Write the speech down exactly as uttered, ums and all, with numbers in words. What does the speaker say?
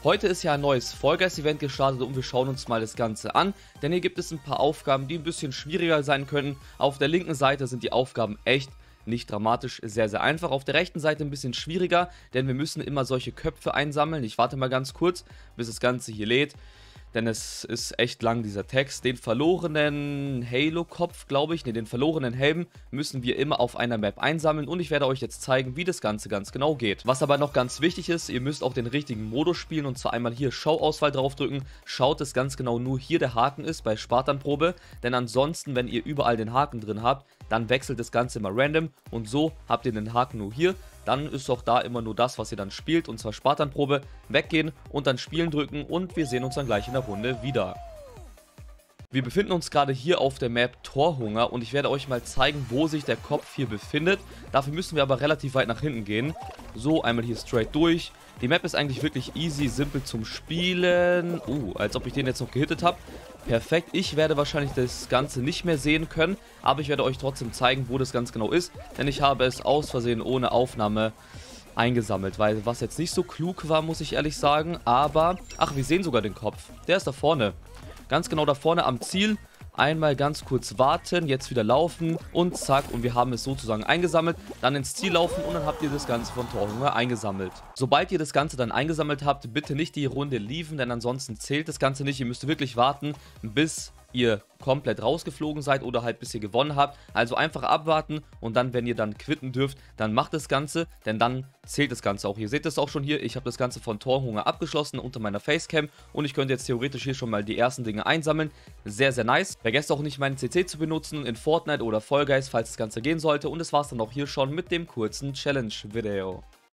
Heute ist ja ein neues Fall Guys Event gestartet und wir schauen uns mal das Ganze an, denn hier gibt es ein paar Aufgaben, die ein bisschen schwieriger sein können. Auf der linken Seite sind die Aufgaben echt nicht dramatisch, sehr, sehr einfach. Auf der rechten Seite ein bisschen schwieriger, denn wir müssen immer solche Köpfe einsammeln. Ich warte mal ganz kurz, bis das Ganze hier lädt, denn es ist echt lang, dieser Text. Den verlorenen Halo-Kopf, glaube ich, ne, den verlorenen Helm müssen wir immer auf einer Map einsammeln und ich werde euch jetzt zeigen, wie das Ganze ganz genau geht. Was aber noch ganz wichtig ist, ihr müsst auch den richtigen Modus spielen und zwar einmal hier Schauauswahl draufdrücken. Schaut, dass ganz genau nur hier der Haken ist bei Spartanprobe, denn ansonsten, wenn ihr überall den Haken drin habt, dann wechselt das Ganze immer random und so habt ihr den Haken nur hier. Dann ist auch da immer nur das, was ihr dann spielt, und zwar Spartanprobe, weggehen und dann Spielen drücken und wir sehen uns dann gleich in der Runde wieder. Wir befinden uns gerade hier auf der Map Torhunger und ich werde euch mal zeigen, wo sich der Kopf hier befindet. Dafür müssen wir aber relativ weit nach hinten gehen. So, einmal hier straight durch. Die Map ist eigentlich wirklich easy, simpel zum Spielen. Uh, als ob ich den jetzt noch gehittet habe. Perfekt, ich werde wahrscheinlich das Ganze nicht mehr sehen können, aber ich werde euch trotzdem zeigen, wo das ganz genau ist, denn ich habe es aus Versehen ohne Aufnahme eingesammelt, weil was jetzt nicht so klug war, muss ich ehrlich sagen, aber, ach, wir sehen sogar den Kopf, der ist da vorne, ganz genau da vorne am Ziel. Einmal ganz kurz warten, jetzt wieder laufen und zack, und wir haben es sozusagen eingesammelt, dann ins Ziel laufen und dann habt ihr das Ganze von Torhunger eingesammelt. Sobald ihr das Ganze dann eingesammelt habt, bitte nicht die Runde leaven, denn ansonsten zählt das Ganze nicht. Ihr müsst wirklich warten, bis ihr komplett rausgeflogen seid oder halt bis ihr gewonnen habt. Also einfach abwarten und dann, wenn ihr dann quitten dürft, dann macht das Ganze, denn dann zählt das Ganze auch. Ihr seht es auch schon hier, ich habe das Ganze von Torhunger abgeschlossen unter meiner Facecam und ich könnte jetzt theoretisch hier schon mal die ersten Dinge einsammeln. Sehr, sehr nice. Vergesst auch nicht, meinen C C zu benutzen in Fortnite oder Fall Guys, falls das Ganze gehen sollte. Und das war's dann auch hier schon mit dem kurzen Challenge-Video.